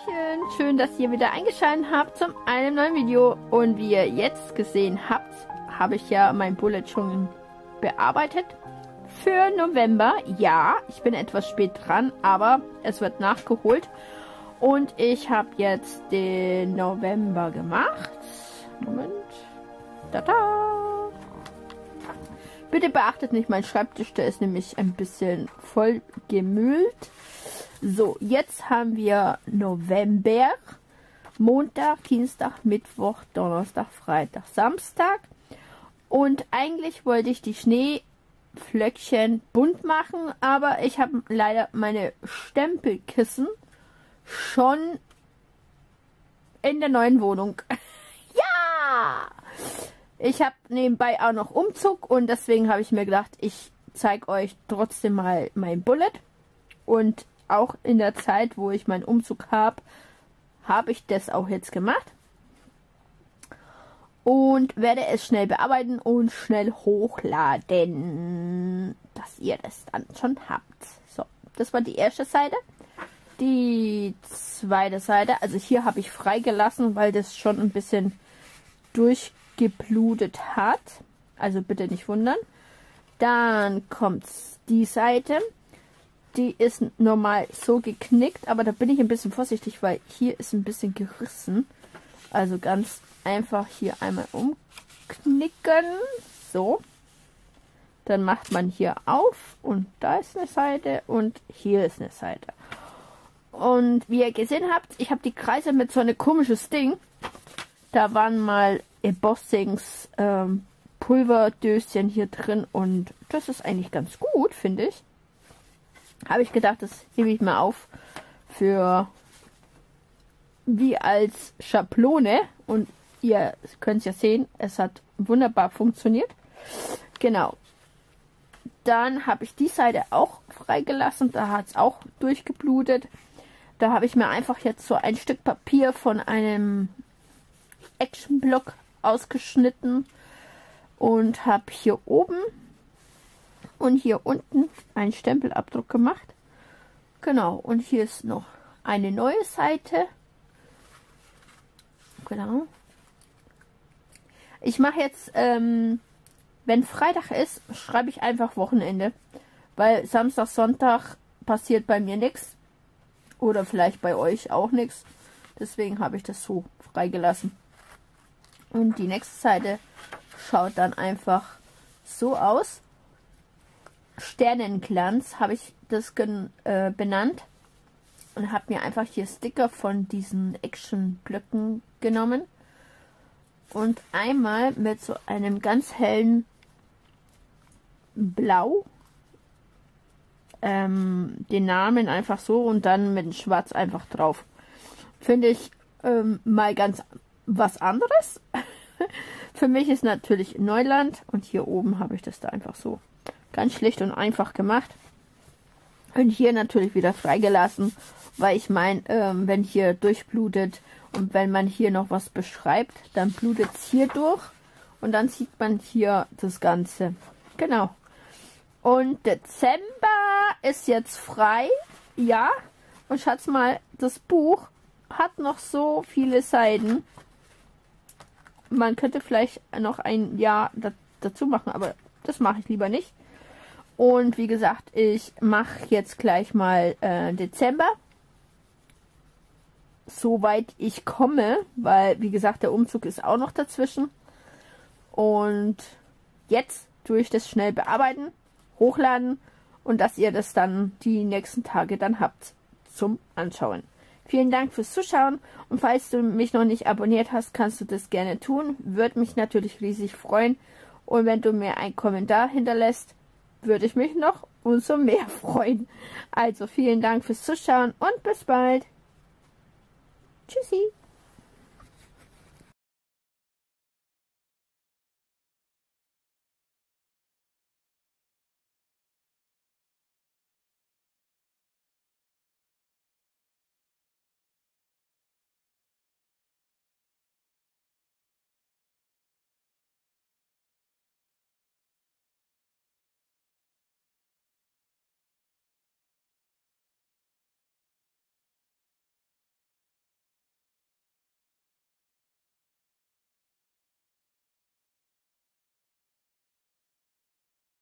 Hallöchen, schön, dass ihr wieder eingeschaltet habt zu einem neuen Video. Und wie ihr jetzt gesehen habt, habe ich ja mein Bullet schon bearbeitet für November. Ja, ich bin etwas spät dran, aber es wird nachgeholt. Und ich habe jetzt den November gemacht. Moment. Tada! Bitte beachtet nicht, mein Schreibtisch, der ist nämlich ein bisschen voll gemüllt. So, jetzt haben wir November. Montag, Dienstag, Mittwoch, Donnerstag, Freitag, Samstag. Und eigentlich wollte ich die Schneeflöckchen bunt machen, aber ich habe leider meine Stempelkissen schon in der neuen Wohnung. Ja! Ich habe nebenbei auch noch Umzug und deswegen habe ich mir gedacht, ich zeige euch trotzdem mal mein Bullet. Und auch in der Zeit, wo ich meinen Umzug habe, habe ich das auch jetzt gemacht. Und werde es schnell bearbeiten und schnell hochladen, dass ihr das dann schon habt. So, das war die erste Seite. Die zweite Seite, also hier habe ich freigelassen, weil das schon ein bisschen durchgeblutet hat. Also bitte nicht wundern. Dann kommt die Seite. Die ist normal so geknickt, aber da bin ich ein bisschen vorsichtig, weil hier ist ein bisschen gerissen. Also ganz einfach hier einmal umknicken. So. Dann macht man hier auf und da ist eine Seite und hier ist eine Seite. Und wie ihr gesehen habt, ich habe die Kreise mit so einem komisches Ding. Da waren mal Embossings Pulverdöschen hier drin und das ist eigentlich ganz gut, finde ich. Habe ich gedacht, das hebe ich mal auf für wie als Schablone. Und ihr könnt es ja sehen, es hat wunderbar funktioniert. Genau. Dann habe ich die Seite auch freigelassen. Da hat es auch durchgeblutet. Da habe ich mir einfach jetzt so ein Stück Papier von einem Actionblock ausgeschnitten. Und habe hier oben und hier unten einen Stempelabdruck gemacht. Genau, und hier ist noch eine neue Seite. Genau. Ich mache jetzt, wenn Freitag ist, schreibe ich einfach Wochenende. Weil Samstag, Sonntag passiert bei mir nichts. Oder vielleicht bei euch auch nichts. Deswegen habe ich das so freigelassen. Und die nächste Seite schaut dann einfach so aus. Sternenglanz habe ich das benannt und habe mir einfach hier Sticker von diesen Action-Blöcken genommen und einmal mit so einem ganz hellen Blau den Namen einfach so und dann mit Schwarz einfach drauf. Finde ich mal ganz was anderes. Für mich ist natürlich Neuland und hier oben habe ich das da einfach so ganz schlicht und einfach gemacht. Und hier natürlich wieder freigelassen, weil ich meine, wenn hier durchblutet und wenn man hier noch was beschreibt, dann blutet es hier durch und dann sieht man hier das Ganze. Genau. Und Dezember ist jetzt frei. Ja. Und Schatz mal, das Buch hat noch so viele Seiten. Man könnte vielleicht noch ein Jahr dazu machen, aber das mache ich lieber nicht. Und wie gesagt, ich mache jetzt gleich mal Dezember. Soweit ich komme, weil wie gesagt, der Umzug ist auch noch dazwischen. Und jetzt tue ich das schnell bearbeiten, hochladen und dass ihr das dann die nächsten Tage dann habt zum Anschauen. Vielen Dank fürs Zuschauen und falls du mich noch nicht abonniert hast, kannst du das gerne tun. Würde mich natürlich riesig freuen. Und wenn du mir einen Kommentar hinterlässt, würde ich mich noch umso mehr freuen. Also vielen Dank fürs Zuschauen und bis bald. Tschüssi.